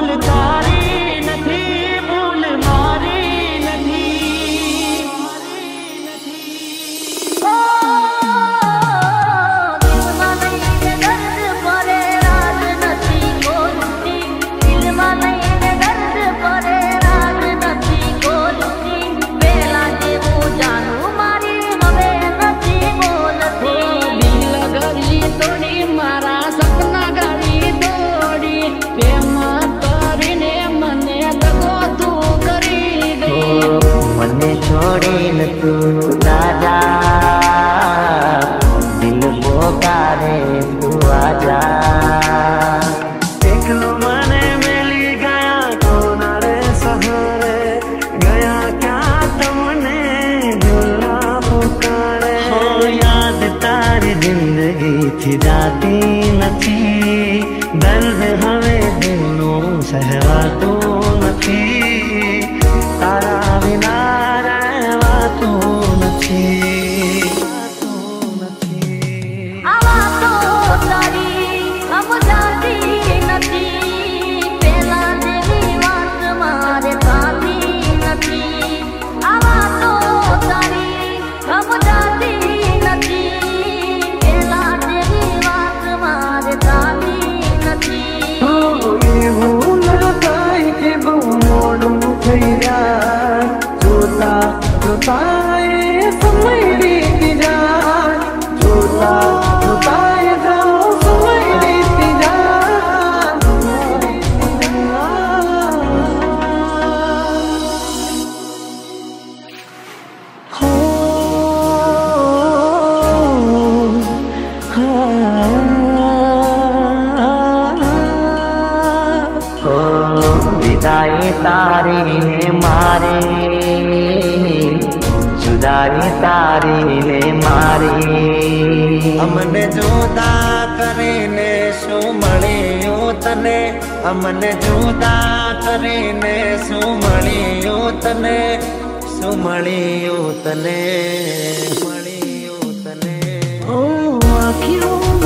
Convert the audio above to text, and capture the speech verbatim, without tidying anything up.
ભૂલ તારી નથી, ભૂલ મારી નથી. ઓ દિલમાં લઈને દર્દ પડે, રાગ નથી બોલતી. દિલમાં લઈને દર્દ પડે, રાગ નથી બોલતી. પહેલા જેવું જાણું મારી હવે નથી બોલતી. દિલ ગરી તોડી મારા સપના ગરી તોડી, પ્રેમ કરીને મને દગો તું કરી દે. મને છોડીને તું ના જા, દિલ પોકારે તું આજા. એકલો મને મેલી ગયા કોના રે સહારે, ગયા ક્યાં તમને દિલના પુકારે. હો યાદ તારી જિંદગીથી જાતી નથી, દર્દ હવે દિલનું સહેવાતું નથી. તારા વિના રહેવાતું નથી. આવા તો તારી સમજાતી નથી. પેલા જેવી વાત મારે થતી નથી. આવા તો તારી સમજાતી નથી. પેલા જેવી વાત મારે થતી નથી. એવું ન થાય કે બહુ મોડું થઈ જાય, જોતા જોતા એ સમય વીતી જાય. જોતા જોતા એ જાઓ સમય વીતી જાય. હો ઓ વિદાઈ તારી ને મારી, જુદાઈ તારી ને મારી. અમને જુદા કરીને શું મળ્યું તને, અમને જુદા કરીને શું મળ્યું તને, શું મળ્યું તને, મળ્યું તને. ઓ આખિયું